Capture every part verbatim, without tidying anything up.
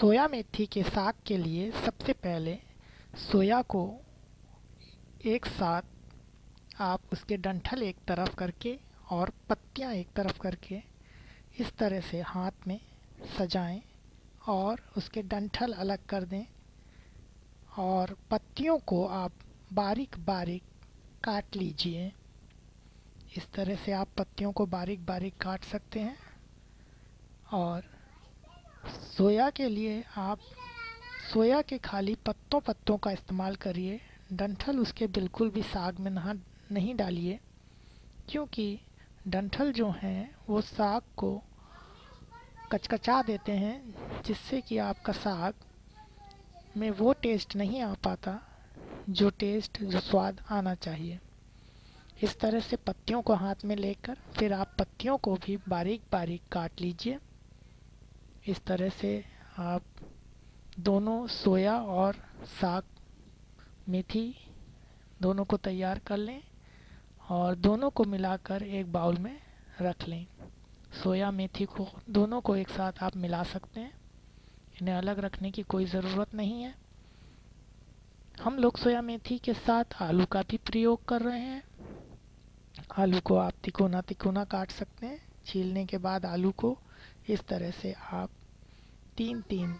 सोया मेथी के साग के लिए सबसे पहले सोया को एक साथ आप उसके डंठल एक तरफ करके और पत्तियां एक तरफ करके इस तरह से हाथ में सजाएं और उसके डंठल अलग कर दें और पत्तियों को आप बारीक बारीक काट लीजिए। इस तरह से आप पत्तियों को बारीक बारीक काट सकते हैं। और सोया के लिए आप सोया के खाली पत्तों पत्तों का इस्तेमाल करिए, डंठल उसके बिल्कुल भी साग में नहा नहीं डालिए, क्योंकि डंठल जो हैं वो साग को कचकचा देते हैं, जिससे कि आपका साग में वो टेस्ट नहीं आ पाता जो टेस्ट जो स्वाद आना चाहिए। इस तरह से पत्तियों को हाथ में लेकर फिर आप पत्तियों को भी बारीक बारीक काट लीजिए। इस तरह से आप दोनों सोया और साग मेथी दोनों को तैयार कर लें और दोनों को मिलाकर एक बाउल में रख लें। सोया मेथी को दोनों को एक साथ आप मिला सकते हैं, इन्हें अलग रखने की कोई ज़रूरत नहीं है। हम लोग सोया मेथी के साथ आलू का भी प्रयोग कर रहे हैं। आलू को आप तिकोना तिकोना काट सकते हैं। छीलने के बाद आलू को इस तरह से आप तीन तीन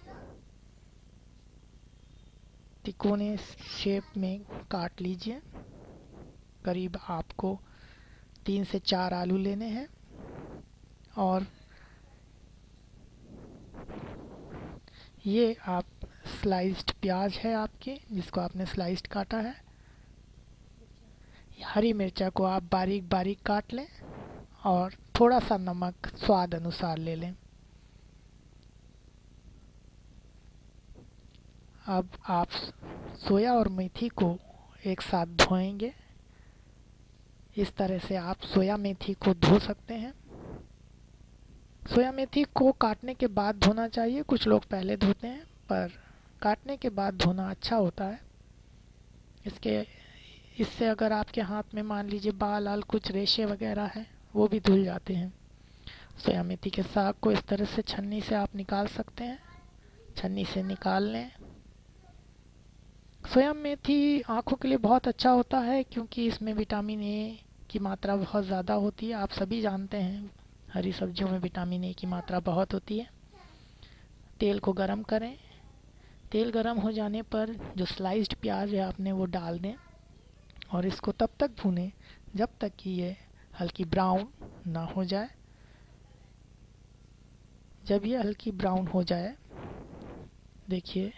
तिकोने शेप में काट लीजिए। करीब आपको तीन से चार आलू लेने हैं और ये आप स्लाइस्ड प्याज है आपके, जिसको आपने स्लाइस्ड काटा है। हरी मिर्चा को आप बारीक बारीक काट लें और थोड़ा सा नमक स्वाद अनुसार ले लें। अब आप सोया और मेथी को एक साथ धोएंगे। इस तरह से आप सोया मेथी को धो सकते हैं। सोया मेथी को काटने के बाद धोना चाहिए, कुछ लोग पहले धोते हैं, पर काटने के बाद धोना अच्छा होता है। इसके इससे अगर आपके हाथ में मान लीजिए बाल आल कुछ रेशे वगैरह हैं वो भी धुल जाते हैं। सोया मेथी के साग को इस तरह से छन्नी से आप निकाल सकते हैं। छन्नी से निकाल लें। सोया मेथी आँखों के लिए बहुत अच्छा होता है, क्योंकि इसमें विटामिन ए की मात्रा बहुत ज़्यादा होती है। आप सभी जानते हैं हरी सब्जियों में विटामिन ए की मात्रा बहुत होती है। तेल को गरम करें। तेल गरम हो जाने पर जो स्लाइस्ड प्याज है आपने वो डाल दें और इसको तब तक भूनें जब तक कि ये हल्की ब्राउन ना हो जाए। जब ये हल्की ब्राउन हो जाए, देखिए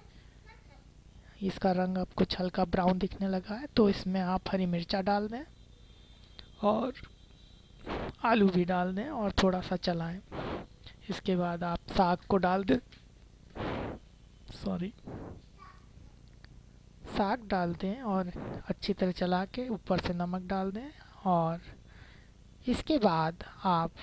इसका रंग अब कुछ हल्का ब्राउन दिखने लगा है, तो इसमें आप हरी मिर्चा डाल दें और आलू भी डाल दें और थोड़ा सा चलाएं। इसके बाद आप साग को डाल दें सॉरी साग डाल दें और अच्छी तरह चला के ऊपर से नमक डाल दें। और इसके बाद आप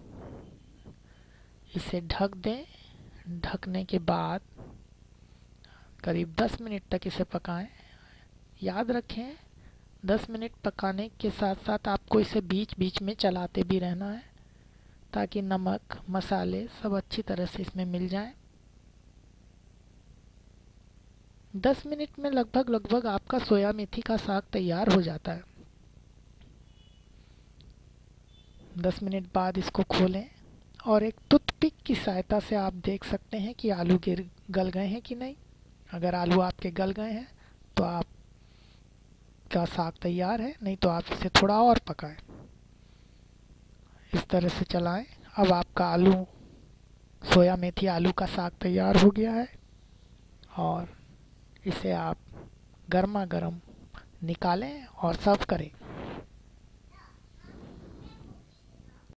इसे ढक दें। ढकने के बाद करीब दस मिनट तक इसे पकाएं। याद रखें, दस मिनट पकाने के साथ साथ आपको इसे बीच बीच में चलाते भी रहना है, ताकि नमक मसाले सब अच्छी तरह से इसमें मिल जाएं। दस मिनट में लगभग लगभग आपका सोया मेथी का साग तैयार हो जाता है। दस मिनट बाद इसको खोलें और एक टूथपिक की सहायता से आप देख सकते हैं कि आलू गिर गल गए हैं कि नहीं। अगर आलू आपके गल गए हैं तो आप का साग तैयार है, नहीं तो आप इसे थोड़ा और पकाएं। इस तरह से चलाएं। अब आपका आलू सोया मेथी आलू का साग तैयार हो गया है और इसे आप गर्मा गर्म निकालें और सर्व करें।